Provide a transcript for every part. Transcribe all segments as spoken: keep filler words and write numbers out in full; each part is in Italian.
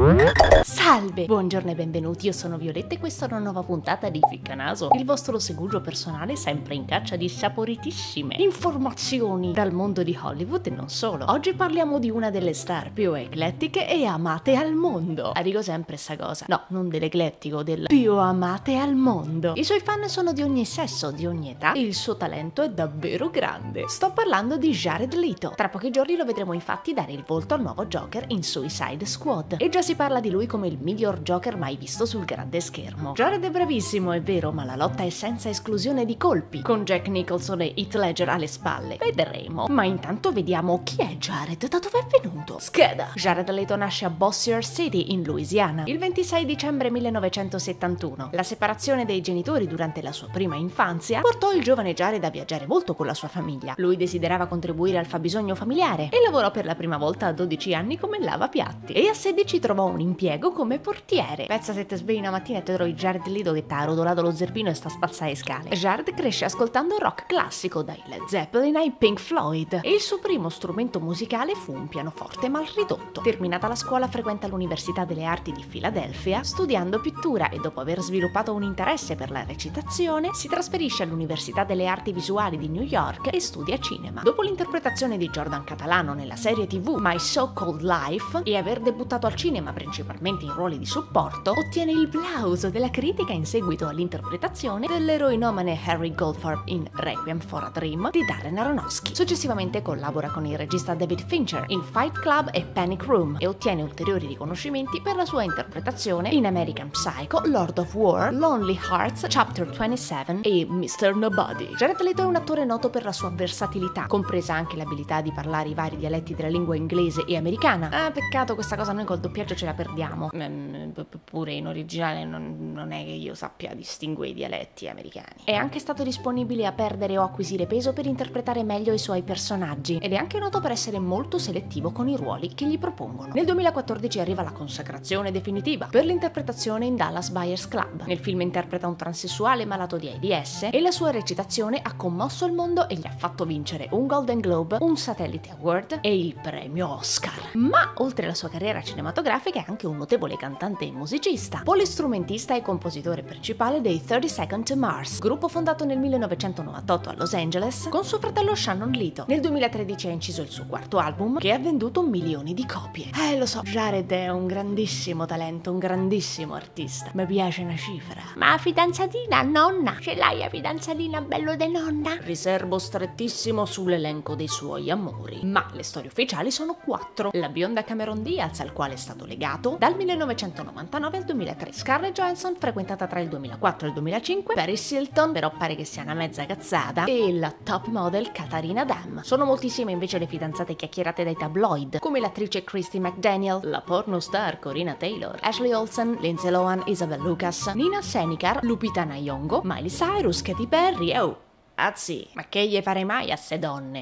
Salve, buongiorno e benvenuti, io sono Violetta e questa è una nuova puntata di Ficcanaso, il vostro segugio personale sempre in caccia di saporitissime informazioni dal mondo di Hollywood e non solo. Oggi parliamo di una delle star più eclettiche e amate al mondo. Ah, dico sempre sta cosa, no, non dell'eclettico, del più amate al mondo. I suoi fan sono di ogni sesso, di ogni età e il suo talento è davvero grande. Sto parlando di Jared Leto. Tra pochi giorni lo vedremo infatti dare il volto al nuovo Joker in Suicide Squad e già si parla di lui come il miglior Joker mai visto sul grande schermo. Jared è bravissimo, è vero, ma la lotta è senza esclusione di colpi, con Jack Nicholson e Heath Ledger alle spalle. Vedremo. Ma intanto vediamo chi è Jared, da dove è venuto. Scheda! Jared Leto nasce a Bossier City, in Louisiana, il ventisei dicembre millenovecentosettantuno. La separazione dei genitori durante la sua prima infanzia portò il giovane Jared a viaggiare molto con la sua famiglia. Lui desiderava contribuire al fabbisogno familiare e lavorò per la prima volta a dodici anni come lavapiatti e a sedici trovò un impiego come portiere. Pensa se te svegli una mattina e te trovi Jared Leto che t'ha rotolato lo zerbino e sta a spazzare scale. Jared cresce ascoltando rock classico dai Led Zeppelin ai Pink Floyd e il suo primo strumento musicale fu un pianoforte mal ridotto. Terminata la scuola frequenta l'Università delle Arti di Filadelfia studiando pittura e dopo aver sviluppato un interesse per la recitazione si trasferisce all'Università delle Arti Visuali di New York e studia cinema. Dopo l'interpretazione di Jordan Catalano nella serie tv My So-Called Life e aver debuttato al cinema principalmente in ruoli di supporto, ottiene il plauso della critica in seguito all'interpretazione dell'eroinomane Harry Goldfarb in Requiem for a Dream di Darren Aronofsky. Successivamente collabora con il regista David Fincher in Fight Club e Panic Room e ottiene ulteriori riconoscimenti per la sua interpretazione in American Psycho, Lord of War, Lonely Hearts, Chapter ventisette e mister Nobody. Jared Leto è un attore noto per la sua versatilità, compresa anche l'abilità di parlare i vari dialetti della lingua inglese e americana. Ah, peccato questa cosa noi col doppiaggio ce la perdiamo. Mm, pure in originale non, non è che io sappia distinguere i dialetti americani. È anche stato disponibile a perdere o acquisire peso per interpretare meglio i suoi personaggi ed è anche noto per essere molto selettivo con i ruoli che gli propongono. Nel duemilaquattordici arriva la consacrazione definitiva per l'interpretazione in Dallas Buyers Club. Nel film interpreta un transessuale malato di AIDS e la sua recitazione ha commosso il mondo e gli ha fatto vincere un Golden Globe, un Satellite Award e il premio Oscar. Ma oltre alla sua carriera cinematografica è anche un notevole cantante e musicista, polistrumentista e compositore principale dei thirty Seconds to Mars, gruppo fondato nel millenovecentonovantotto a Los Angeles con suo fratello Shannon Leto. Nel duemilatredici ha inciso il suo quarto album che ha venduto milioni di copie. Eh lo so, Jared è un grandissimo talento, un grandissimo artista. Mi piace una cifra. Ma fidanzatina, nonna? Ce l'hai la fidanzatina bello de nonna? Riservo strettissimo sull'elenco dei suoi amori. Ma le storie ufficiali sono quattro. La bionda Cameron Diaz, al quale è stato legato dal millenovecentonovantanove al duemilatré. Scarlett Johansson, frequentata tra il duemilaquattro e il duemilacinque. Paris Hilton, però pare che sia una mezza cazzata. E la top model Katarina Dam. Sono moltissime invece le fidanzate chiacchierate dai tabloid, come l'attrice Christy McDaniel, la pornostar Corina Taylor, Ashley Olsen, Lindsay Lohan, Isabel Lucas, Nina Senikar, Lupita Nyong'o, Miley Cyrus, Katy Perry. Oh, azzi, ma che gli farei mai a ste donne?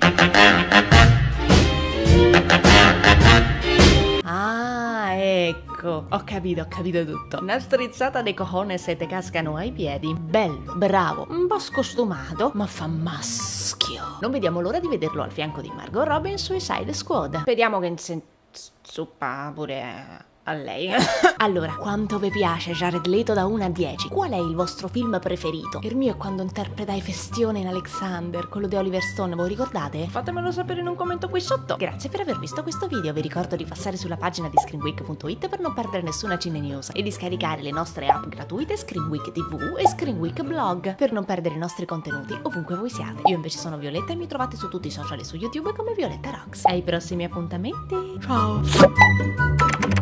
Ah, ecco, ho capito, ho capito tutto. Una strizzata dei cojones e te cascano ai piedi. Bello, bravo, un po' scostumato, ma fa maschio. Non vediamo l'ora di vederlo al fianco di Margot Robbie in Suicide Squad. Vediamo che se zuppa pure a lei. Allora, quanto vi piace Jared Leto da uno a dieci? Qual è il vostro film preferito? Il mio è quando interpreta Efestione in Alexander, quello di Oliver Stone, voi ricordate? Fatemelo sapere in un commento qui sotto. Grazie per aver visto questo video, vi ricordo di passare sulla pagina di screenweek punto it per non perdere nessuna cine news e di scaricare le nostre app gratuite Screenweek tivù e Screenweek Blog per non perdere i nostri contenuti ovunque voi siate. Io invece sono Violetta e mi trovate su tutti i social e su YouTube come Violetta Rocks. Ai prossimi appuntamenti, ciao!